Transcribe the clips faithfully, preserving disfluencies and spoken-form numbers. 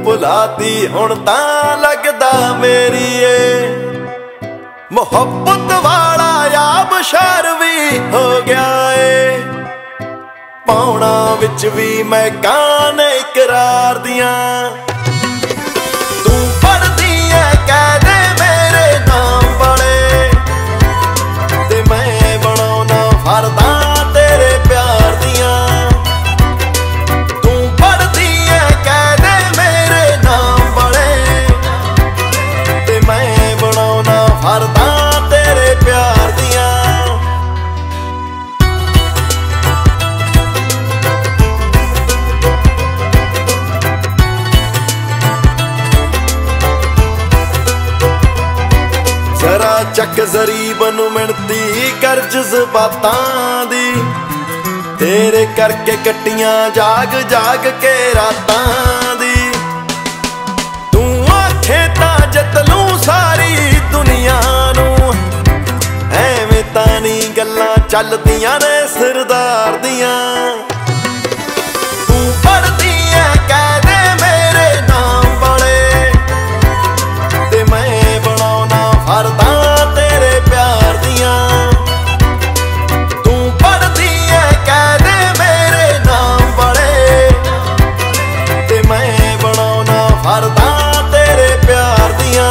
भुलाती हुण तां लगदा मेरी ए। मुहब्बत वाला आबशार भी हो गया ए, पौना विच भी मैं कान इकरार दियां। तू पढ़दी है कह दे मेरे नाम वाले, ते मैं बनाउना फरदा तेरे प्यार दियां। तू पढ़दी है कह दे मेरे नाम वाले, ते मैं बनाउना फरदा तेरे प्यार दियां। जरा चक जरीब नूं मिणती कर जज़बातां दी, तेरे करके कट्टियां जाग जाग के रातां दी। तू आखे तां जित लूं सारी दुनिया नूं, ऐवें तां नी गल्लां चलदियां ने सरदार दियां। तू पढ़दी है कह दे मेरे नाम वाले, ते मैं बनाउना फरदा तेरे प्यार दियां। तू पढ़दी है कह दे मेरे नाम वाले, ते मैं बनाउना फरदा तेरे प्यार दियां।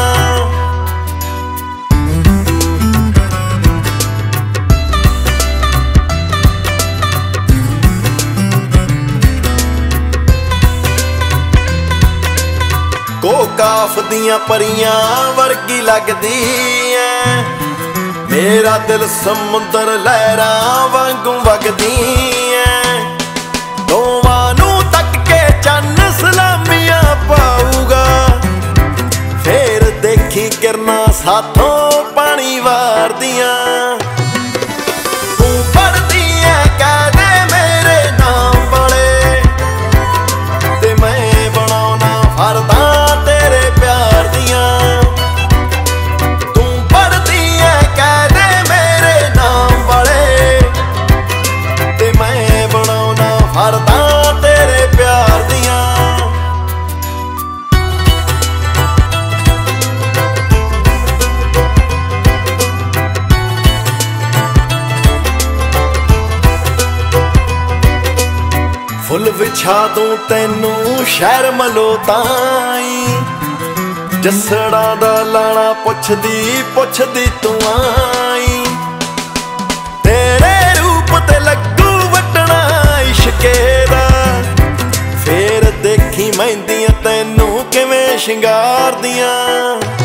को काफ दियां परियां वर्गी लगदी ऐ, मेरा दिल समुंदर लहरां वांगू वगदी ऐ। दोवां नूं तक के चन्न सलामियां पाऊगा, फेर देखी किरनां साथों पानी वार दियां। तू पढ़दी है कह दे मेरे नाम वाले, ते मैं बनाउना फरदा तेरे प्यार दियां। तू पढ़दी है कह दे मेरे नाम वाले, ते मैं बनाउना फरदा तेरे प्यार दियां। फुल विछा दूं तैनूं शहर मलोताई, जसड़ा दा लाना पुछदी पुछदी तू आई। तेरे रूप ते लगू वटना इश्के दा, फेर देखी मेहंदियां तैनूं किवें शिंगार दियां।